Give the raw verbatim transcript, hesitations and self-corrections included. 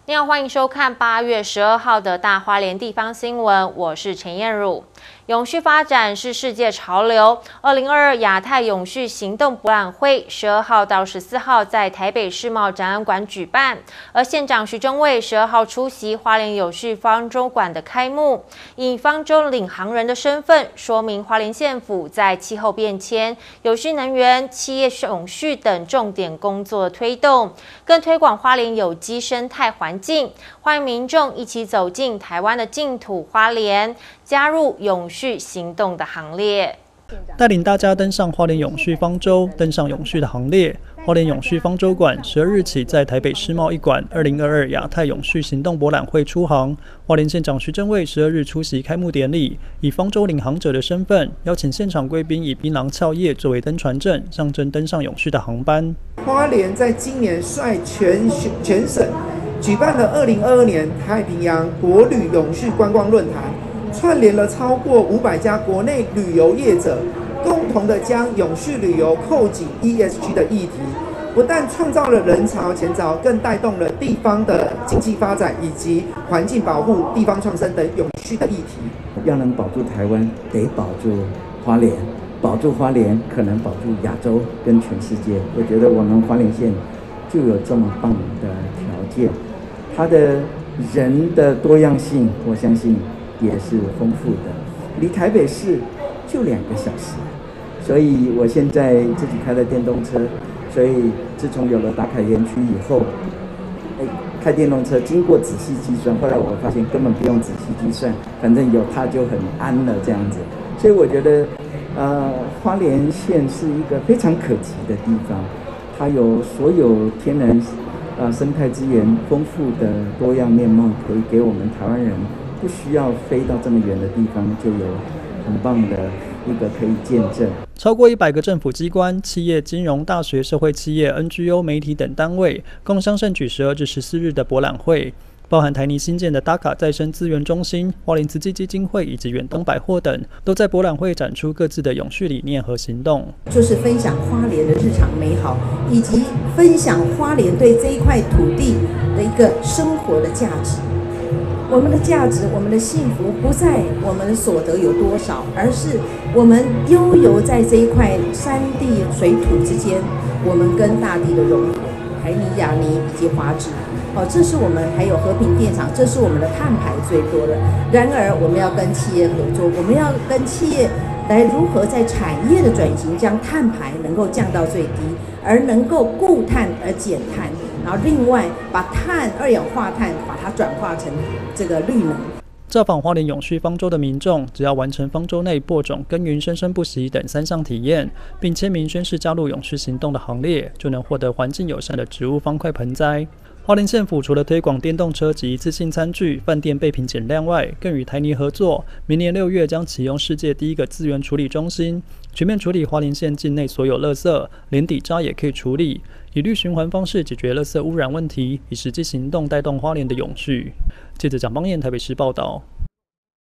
您好，欢迎收看八月十二号的大花莲地方新闻，我是陈燕汝。永续发展是世界潮流。二零二二亚太永续行动博览会十二号到十四号在台北世贸展览馆举办，而县长徐榛蔚十二号出席花莲永续方舟馆的开幕，以方舟领航人的身份，说明花莲县府在气候变迁、永续能源、企业永续等重点工作的推动，更推广花莲有机生态环境，欢迎民众一起走进台湾的净土花莲，加入永续行动的行列， 带领大家登上花莲永续方舟，登上永续的行列。花莲永续方舟馆十二日起在台北世贸一馆二零二二亚太永续行动博览会出航。花莲县长徐榛蔚十二日出席开幕典礼，以方舟领航者的身份，邀请现场贵宾以槟榔翘叶作为登船证，象征登上永续的航班。 花莲在今年率全全省举办了二零二二年太平洋国旅永续观光论坛，串联了超过五百家国内旅游业者，共同的将永续旅游扣紧 E S G 的议题，不但创造了人潮钱潮，更带动了地方的经济发展以及环境保护、地方创生等永续的议题。 要能保住台湾，得保住花莲，保住花莲，可能保住亚洲跟全世界。我觉得我们花莲县就有这么棒的条件，它的人的多样性，我相信也是丰富的，离台北市就两个小时，所以我现在自己开了电动车，所以自从有了打卡园区以后，哎，开电动车经过仔细计算，后来我发现根本不用仔细计算，反正有它就很安了这样子，所以我觉得，呃，花莲县是一个非常可及的地方，它有所有天然呃生态资源丰富的多样面貌，可以给我们台湾人不需要飞到这么远的地方，就有很棒的一个可以见证。 超过一百个政府机关、企业、金融、大学、社会企业、N G O、媒体等单位，共襄盛举十二至十四日的博览会，包含台泥新建的达卡再生资源中心、花莲慈济基金会以及远东百货等，都在博览会展出各自的永续理念和行动。 就是分享花莲的日常美好，以及分享花莲对这一块土地的一个生活的价值。我们的价值，我们的幸福不在我们的所得有多少，而是我们悠游在这一块山地水土之间，我们跟大地的融合，台泥、亚泥以及华纸。哦，这是我们还有和平电厂，这是我们的碳排最多的。然而，我们要跟企业合作，我们要跟企业来如何在产业的转型，将碳排能够降到最低，而能够固碳而减碳。然后另外把碳、二氧化碳把它转化成这个绿能。 造访花莲永续方舟的民众，只要完成方舟内播种、耕耘、生生不息等三项体验，并签名宣誓加入永续行动的行列，就能获得环境友善的植物方块盆栽。花莲县府除了推广电动车及一次性餐具、饭店备品减量外，更与台泥合作，明年六月将启用世界第一个资源处理中心，全面处理花莲县境内所有垃圾，连底渣也可以处理，以绿循环方式解决垃圾污染问题，以实际行动带动花莲的永续。记者蒋邦彦台北市报道。